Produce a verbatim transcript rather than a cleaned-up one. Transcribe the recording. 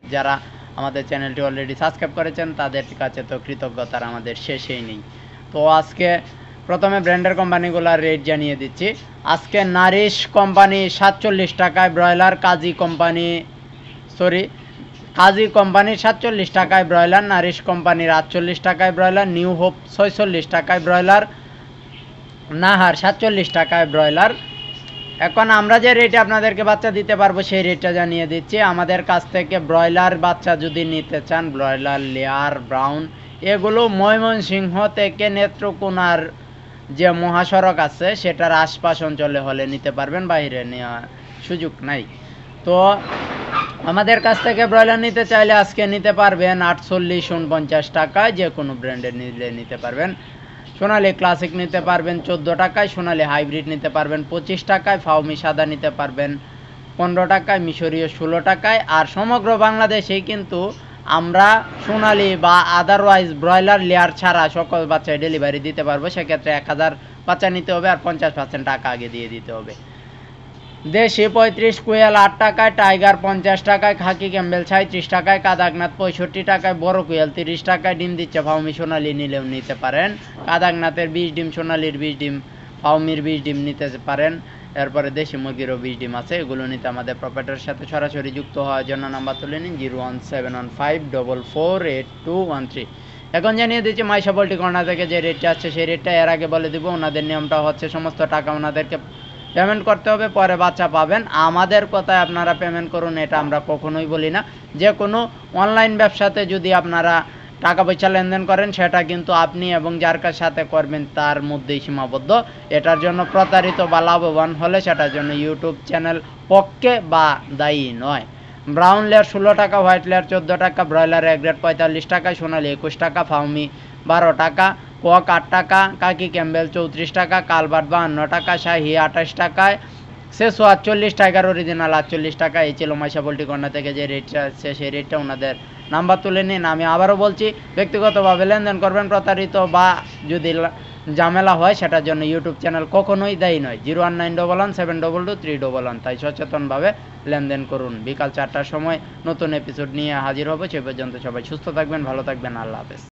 যারা আমাদের চ্যানেলটি অলরেডি সাবস্ক্রাইব করেছেন তাদের কাছে তো কৃতজ্ঞতার আমাদের শেষেই নেই। তো আজকে প্রথমে ব্র্যান্ডের কোম্পানিগুলোর রেট জানিয়ে দিচ্ছি। আজকে নারিশ কোম্পানি সাতচল্লিশ টাকায় broiler, Kazi company sorry Kazi কোম্পানির সাতচল্লিশ টাকায় ব্রয়লার, নারিশ কোম্পানির আটচল্লিশ টাকায় ব্রয়লার, নিউ হোপ ছয়চল্লিশ টাকায় ব্রয়লার, নাহার সাতচল্লিশ টাকায় ব্রয়লার। এখন আমরা যে রেটে আপনাদেরকে বাচ্চা দিতে পারবো সেই রেটটা জানিয়ে দিচ্ছি। আমাদের কাছ থেকে ব্রয়লার বাচ্চা যদি নিতে চান, ব্রয়লার লেয়ার ব্রাউন, এগুলো ময়মনসিংহ থেকে নেত্রকোনার যে মহাসড়ক আছে সেটার আশপাশ অঞ্চলে হলে নিতে পারবেন, বাইরে নেওয়ার সুযোগ নাই। তো আমাদের কাছ থেকে ব্রয়লার নিতে চাইলে আজকে নিতে পারবেন আটচল্লিশ উনপঞ্চাশ টাকায়, যে কোনো ব্র্যান্ডের নিলে নিতে পারবেন। সোনালী ক্লাসিক নিতে পারবেন চোদ্দো টাকায়, সোনালী হাইব্রিড নিতে পারবেন পঁচিশ টাকায়, ফাউমি সাদা নিতে পারবেন পনেরো টাকায়, মিশরীয় ষোলো টাকায়। আর সমগ্র বাংলাদেশেই কিন্তু আমরা সোনালী বা আদারওয়াইজ ব্রয়লার লেয়ার ছাড়া সকল বাচ্চায় ডেলিভারি দিতে পারবো। সেক্ষেত্রে এক হাজার বাচ্চা নিতে হবে আর পঞ্চাশ পার্সেন্ট টাকা আগে দিয়ে দিতে হবে। দেশি পঁয়ত্রিশ, কোয়েল আট টাকায়, টাইগার পঞ্চাশ টাকায়, খাকি ক্যাম্বেল সাঁত্রিশ টাকায়, কাদাকনাথ পঁয়ষট্টি টাকায়, বড় কোয়েল তিরিশ টাকায়। ডিম দিচ্ছে ফাউমি সোনালী নিলেও নিতে পারেন। কাদাকনাথের বিশ ডিম, সোনালীর বিশ ডিম, ফাউমির বিশ ডিম নিতে পারেন। এরপরে দেশি মুরগিরও বিশ ডিম আছে, এগুলো নিতে আমাদের প্রপাইটারের সাথে সরাসরি যুক্ত হওয়ার জন্য নাম্বার তুলে নিন zero one seven one five double four eight two one three. এখন জানিয়ে দিচ্ছি মাইশা পোল্ট্রি কর্নার থেকে যে রেটটা আছে সেই রেটটা এর আগে বলে দিব। ওনাদের নিয়মটা হচ্ছে সমস্ত টাকা ওনাদেরকে পেমেন্ট করতে হবে, পরে বাচ্চা পাবেন। আমাদের কথায় আপনারা পেমেন্ট করুন, এটা আমরা কখনোই বলি না। যে কোনো অনলাইন ব্যবসাতে যদি আপনারা টাকা পয়সা লেনদেন করেন সেটা কিন্তু আপনি এবং যার কার সাথে করবেন তার মধ্যেই সীমাবদ্ধ। এটার জন্য প্রতারিত বা লাভবান হলে সেটার জন্য ইউটিউব চ্যানেল পক্ষে বা দায়ী নয়। ব্রাউন লেয়ার ষোলো টাকা, হোয়াইট লেয়ার চোদ্দো টাকা, ব্রয়লার এক গ্রেড পঁয়তাল্লিশ টাকা, সোনালী একুশ টাকা, ফাউমি বারো টাকা, কক আট টাকা, কাকি ক্যাম্বেল চৌত্রিশ টাকা, কালবার্ট বাহান্ন টাকা, শাহি আঠাশ টাকায়, শেষও আটচল্লিশ, টাইগার অরিজিনাল আটচল্লিশ টাকা। এই ছিল মাইশা পোল্ট্রি কর্নার থেকে যে রেটটা আছে সেই রেটটা ওনাদের নাম্বার তুলে নিন। আমি আবারও বলছি, ব্যক্তিগতভাবে লেনদেন করবেন। প্রতারিত বা যদি ঝামেলা হয় সেটার জন্য ইউটিউব চ্যানেল কখনোই দায়ী নয়। Zero one nine double one seven double two three double one. তাই সচেতনভাবে লেনদেন করুন। বিকাল চারটার সময় নতুন এপিসোড নিয়ে হাজির হবো। সে পর্যন্ত সবাই সুস্থ থাকবেন, ভালো থাকবেন, আল্লাহ হাফেজ।